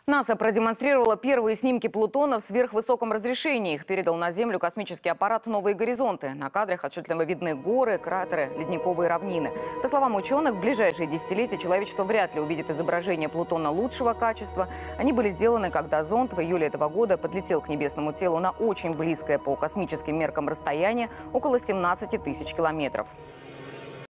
НАСА продемонстрировала первые снимки Плутона в сверхвысоком разрешении. Их передал на Землю космический аппарат «Новые горизонты». На кадрах отчетливо видны горы, кратеры, ледниковые равнины. По словам ученых, в ближайшие десятилетия человечество вряд ли увидит изображения Плутона лучшего качества. Они были сделаны, когда зонд в июле этого года подлетел к небесному телу на очень близкое по космическим меркам расстояние – около 17 тысяч километров.